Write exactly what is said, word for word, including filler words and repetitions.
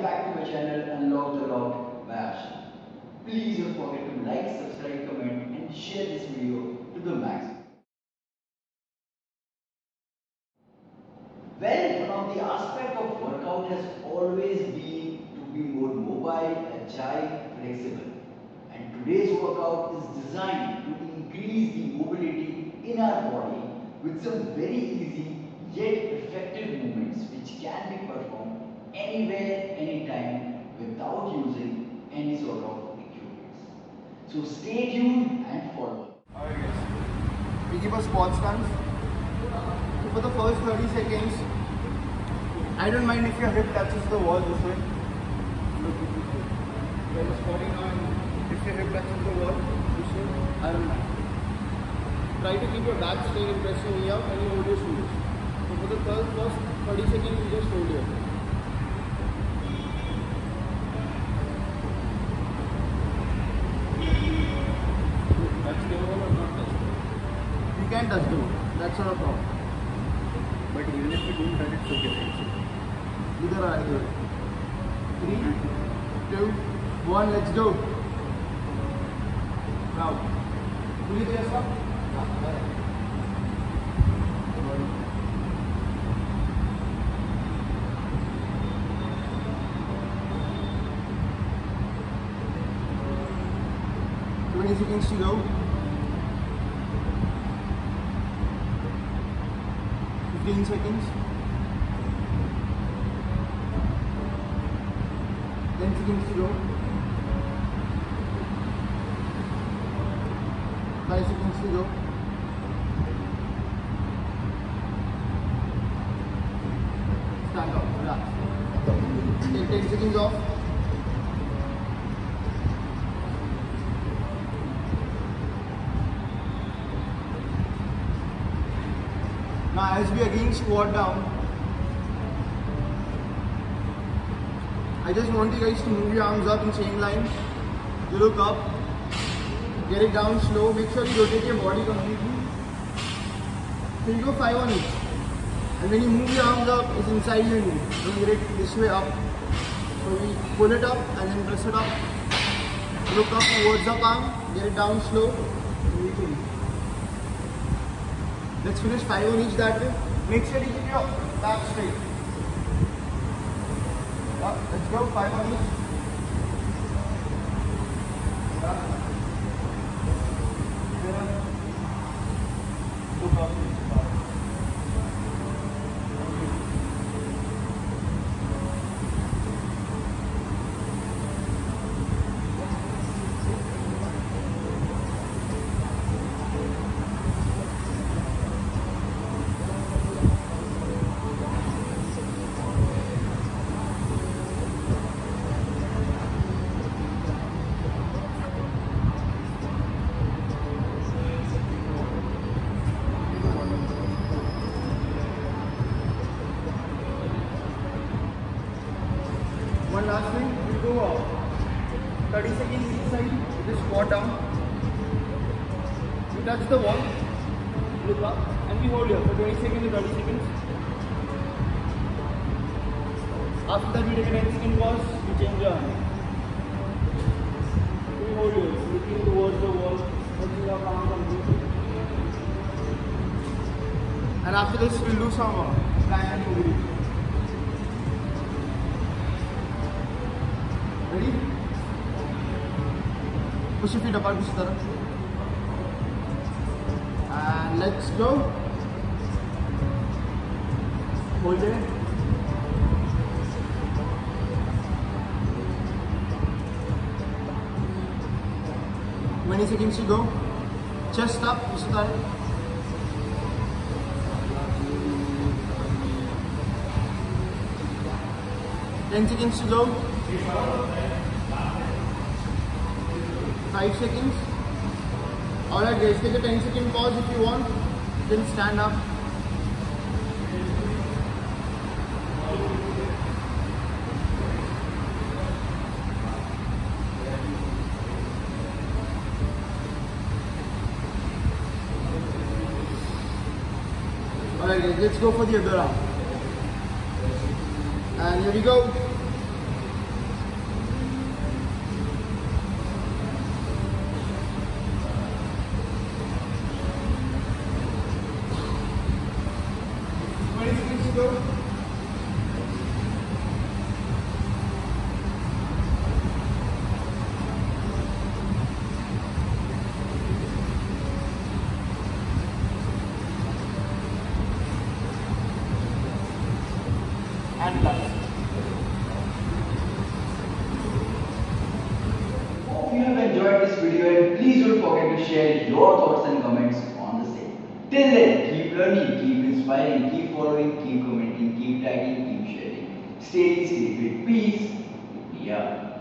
back to my channel Unlock the Lock by Ashish. Please don't forget to like, subscribe, comment and share this video to the max. Well, one of the aspects of workout has always been to be more mobile, agile, flexible. And today's workout is designed to increase the mobility in our body with some very easy yet effective movements which can be performed anywhere, anytime without using any sort of equipment. So stay tuned and follow. Alright guys, we keep a squat stance. So for the first thirty seconds, I don't mind if your hip touches the wall this way. Look, when you're squatting now, if your hip touches the wall this way, I don't mind. Try to keep your back straight and press your knee out and you hold your shoulders. So for the first thirty seconds, you just hold your. That's the wall or not touch the wall? You can touch the wall. That's not a problem. But even if you don't touch it, it's okay. Either or either. Three, two, one, let's go. Now, pull your chest up. twenty seconds to go. fifteen seconds. ten seconds to go. five seconds to go. Stand up, relax. Take ten seconds off. Now as we again squat down, I just want you guys to move your arms up in same line. You look up, get it down slow, make sure you rotate your body completely. So you go five on each. And when you move your arms up, it's inside your knee. Don't get it this way up. So we pull it up and then press it up. Look up towards the palm, get it down slow. And we can. Let's finish five on each that way. Make sure you keep your back straight. Uh, let's go, five on each. Uh, Look up. One last thing, we go up. thirty seconds each side, you just squat down. You touch the wall, look up, and we hold here for twenty seconds to thirty seconds. After that, we take a ten second pause, we change our hand. We hold here, looking towards the wall, touching our palm completely. And after this, we'll do some uh, fly and mobility. Ready? Push your feet apart, push the and let's go. Hold it. twenty seconds to go. Chest up, push the ten seconds to go. five seconds. Alright guys, take a ten second pause if you want. Then stand up. Alright guys, let's go for the other arm. And here we go. go. And left. Hope you have enjoyed this video and please don't forget to share your thoughts and comments on the same. Till then, keep learning, keep inspiring, keep following, keep commenting, keep tagging, keep sharing. Stay, stay fit, peace. Yeah.